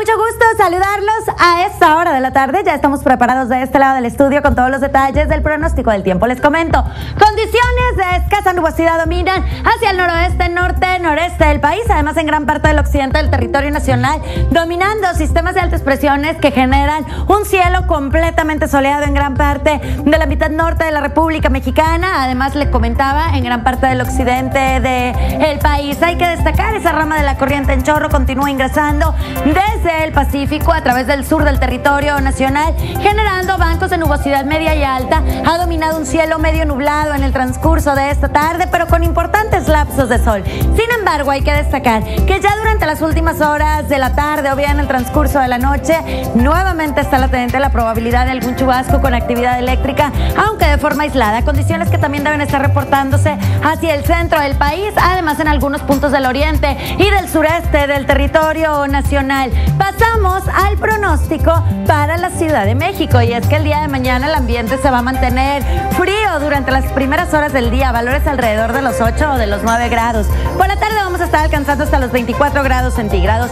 mucho gusto saludarlos a esta hora de la tarde. Ya estamos preparados de este lado del estudio con todos los detalles del pronóstico del tiempo. Les comento, condiciones de escasa nubosidad dominan hacia el noroeste, norte, noreste del país, además en gran parte del occidente del territorio nacional, dominando sistemas de altas presiones que generan un cielo completamente soleado en gran parte de la mitad norte de la República Mexicana. Además, le comentaba, en gran parte del occidente del país. Hay que destacar, esa rama de la corriente en chorro continúa ingresando desde el Pacífico a través del sur del territorio nacional, generando bancos de nubosidad media y alta. Ha dominado un cielo medio nublado en el transcurso de esta tarde, pero con importantes lapsos de sol. Sin embargo, hay que destacar que ya durante las últimas horas de la tarde o bien en el transcurso de la noche, nuevamente está latente la probabilidad de algún chubasco con actividad eléctrica, aunque de forma aislada. Condiciones que también deben estar reportándose hacia el centro del país, además en algunos puntos del oriente y del sureste del territorio nacional. Pasamos al pronóstico para la Ciudad de México, y es que el día de mañana el ambiente se va a mantener frío durante las primeras horas del día, valores alrededor de los 8 o de los 9 grados. Por la tarde vamos a estar alcanzando hasta los 24 grados centígrados,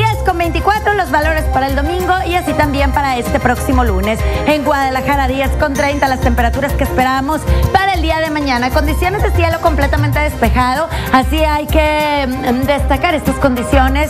10,24 los valores para el domingo y así también para este próximo lunes. En Guadalajara, 10,30 las temperaturas que esperamos para el día de mañana. Condiciones de cielo completamente despejado, así hay que destacar estas condiciones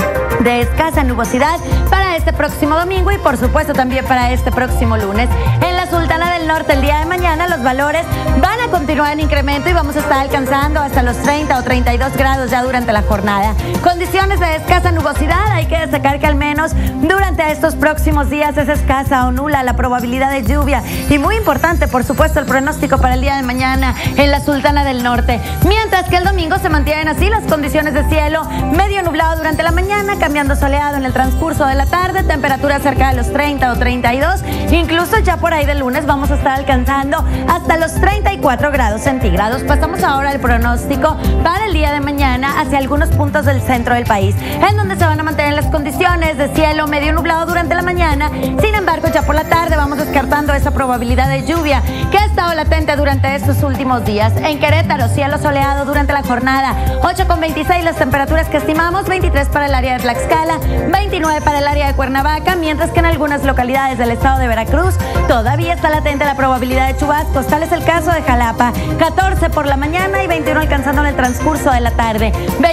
de escasa nubosidad para este próximo domingo y por supuesto también para este próximo lunes. En la Sultana del Norte el día de mañana los valores van a continuar en incremento y vamos a estar alcanzando hasta los 30 o 32 grados ya durante la jornada. Condiciones de escasa nubosidad, hay que destacar que al menos durante estos próximos días es escasa o nula la probabilidad de lluvia y muy importante por supuesto el pronóstico para el día de mañana en la Sultana del Norte. Mientras que el domingo se mantienen así las condiciones de cielo medio nublado durante la mañana, cambiando soleado en el transcurso de la tarde, temperatura cerca de los 30 o 32, incluso ya por ahí del lunes vamos a estar alcanzando hasta los 34 grados centígrados. Pasamos ahora al pronóstico para el día de mañana hacia algunos puntos del centro del país, en donde se van a mantener las condiciones de cielo medio nublado durante la mañana. Sin embargo, ya por la tarde vamos descartando esa probabilidad de lluvia que ha estado latente durante estos últimos días. En Querétaro, cielo soleado durante la jornada, 8,26 las temperaturas que estimamos, 23 para el área de Tlaxcala, 29 para el área de Cuernavaca, mientras que en algunas localidades del estado de Veracruz todavía está latente la probabilidad de chubascos. Tal es el caso de Jalapa, 14 por la mañana y 21 alcanzando en el transcurso de la tarde,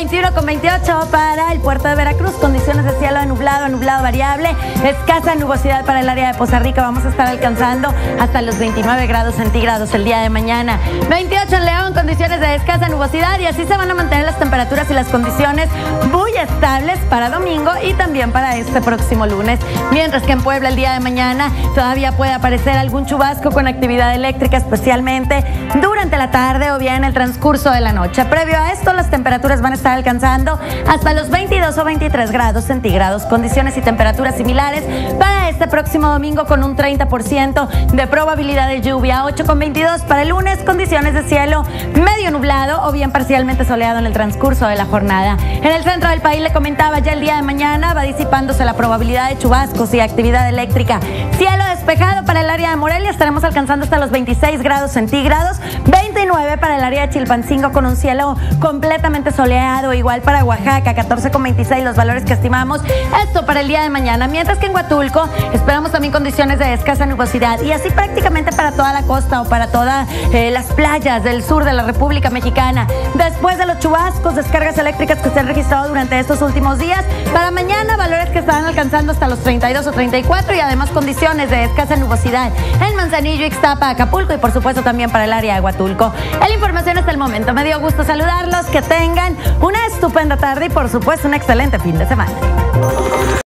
21,28 para el puerto de Veracruz, condiciones de cielo de nublado a nublado variable, escasa nubosidad para el área de Poza Rica, vamos a estar alcanzando hasta los 29 grados centígrados el día de mañana, 28 en León, condiciones de escasa nubosidad y así se van a mantener las temperaturas y las condiciones muy estables para domingo y también para este próximo lunes. Mientras que en Puebla el día de mañana todavía puede aparecer algún chubasco con actividad eléctrica, especialmente durante la tarde o bien en el transcurso de la noche. Previo a esto, las temperaturas van a estar alcanzando hasta los 22 o 23 grados centígrados. Condiciones y temperaturas similares para este próximo domingo con un 30% de probabilidad de lluvia, 8,22 para el lunes, condiciones de cielo medio nublado o bien parcialmente soleado en el transcurso de la jornada. En el centro del país, le comentaba, ya el día de mañana va disipándose la probabilidad de chubascos y actividad eléctrica. Cielo despejado para el área de Morelia, estaremos alcanzando hasta los 26 grados centígrados, 29 para el área de Chilpancingo con un cielo completamente soleado, igual para Oaxaca, 14,26 los valores que estimamos, esto para el día de mañana, mientras que en Huatulco esperamos también condiciones de escasa nubosidad y así prácticamente para toda la costa o para todas las playas del sur de la República Mexicana. Después de los chubascos, descargas eléctricas que se han registrado durante estos últimos días, para mañana valores que estarán alcanzando hasta los 32 o 34 y además condiciones de escasa nubosidad en Manzanillo, Ixtapa, Acapulco y por supuesto también para el área de Huatulco. Es la información hasta el momento. Me dio gusto saludarlos, que tengan una estupenda tarde y por supuesto un excelente fin de semana.